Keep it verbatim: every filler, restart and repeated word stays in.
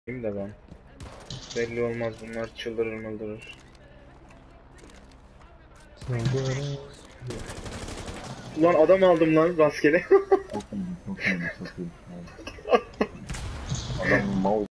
Kim de ben. Belli olmaz, bunlar çıldırır mıldırır. Ulan adam aldım lan rastgele. Çok iyiydi, çok iyiydi, çok iyiydi.